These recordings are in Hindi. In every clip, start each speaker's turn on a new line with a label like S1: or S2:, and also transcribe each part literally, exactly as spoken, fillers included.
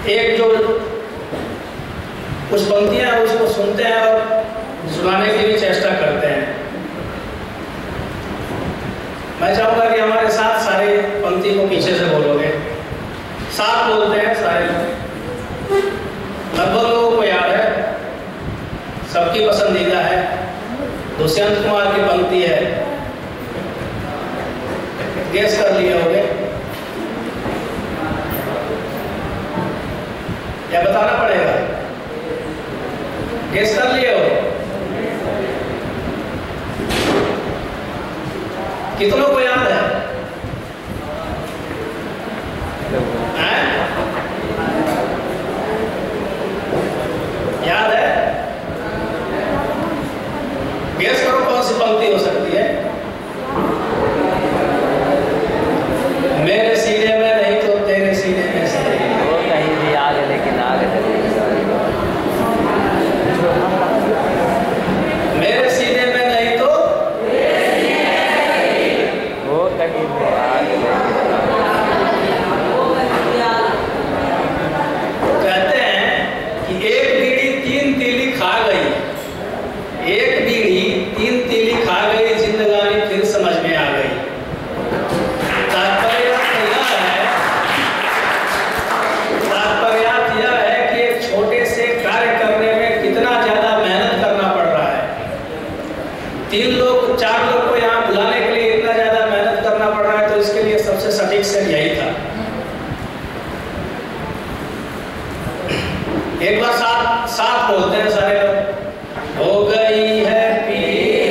S1: एक जो कुछ पंक्तियां हैं उसको सुनते हैं और सुनाने की भी चेष्टा करते हैं। मैं चाहूंगा कि हमारे साथ सारे पंक्ति को पीछे से बोलोगे। साथ बोलते हैं सारे, लगभग लोगों को याद है, सबकी पसंदीदा है, दुष्यंत कुमार की पंक्ति है। गेस कर लिए होगे या बताना पड़ेगा? गेस कर लिए हो? कितनों को याद है? हैं? याद है? गेस करो कौन सी पंक्ति हो सकती है? मेरे सीने में नहीं तो तेरे सीने में सही।
S2: वो कहीं भी आग लेकिन आग
S1: मेरे सीने में नहीं तो
S2: वो कहीं भी आग
S1: कहते हैं कि एक बीड़ी तीन तीली खा गई, एक बीड़ी तीन तीली खा गई, जिंदगानी फिर समझ में आ गई। तात्पर्य यह है तात्पर्य यह है कि एक छोटे से कार्य करने में कितना ज्यादा मेहनत करना पड़ रहा है। तीन लोग चार लोग को यहाँ बुलाने के लिए इतना ज्यादा मेहनत करना पड़ रहा है, तो इसके लिए सबसे सटीक से यही था। एक बार साथ साथ बोलते हैं सारे लोग। हो गई है पीर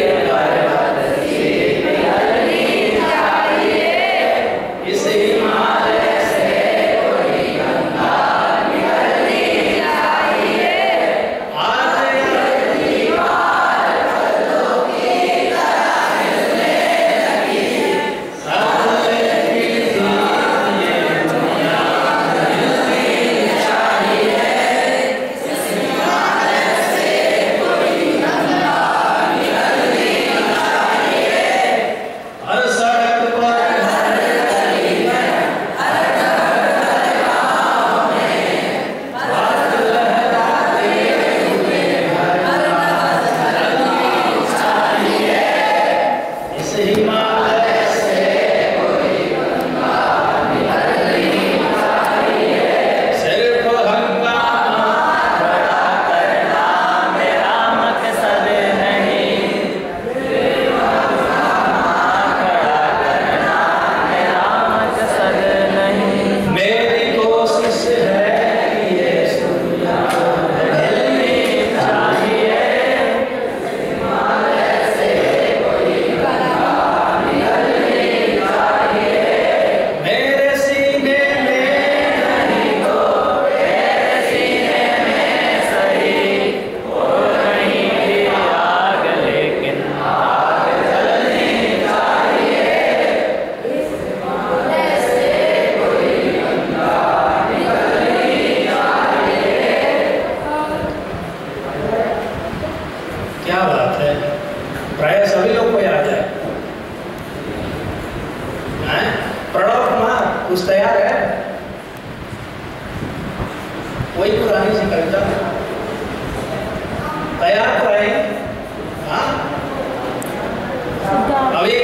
S1: इस हिमालय से कोई गंगा निकलनी चाहिए। आज यह दीवार पत्तों की तरह हिलने लगी, सब मिलती ये दुनिया मिलनी चाहिए। इस हिमालय से कोई गंगा निकलनी चाहिए। हर सड़क पर हर गली में हर घर गाँव में बात लहराते हुए हर बात चलनी चाहिए। इस हिमालय से कोई गंगा निकलनी चाहिए। सिर्फ हंगामा खड़ा करना
S2: मेरा मकसद नहीं, मेरा मकसद नहीं।
S1: मेरी कोशिश है कि ये दुनिया हिलनी चाहिए। हिमालय से कोई गंगा निकलनी चाहिए। मेरे सीने में नहीं तो
S2: तेरे सीने में सही, वो कहीं भी आग लेकिन आग जलनी चाहिए।
S1: क्या बात है, प्राय सभी लोग को याद है। हैं? प्रणव कुमार कुछ तैयार है? कोई पुरानी सी कविता तैयार तो है? हाँ? अभी